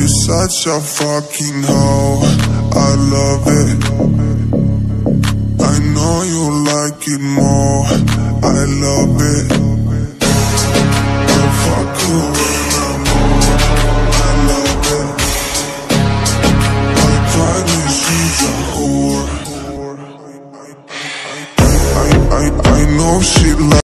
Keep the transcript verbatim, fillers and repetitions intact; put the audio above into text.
you're such a fucking hoe, I love it. I know you like it more, I love it.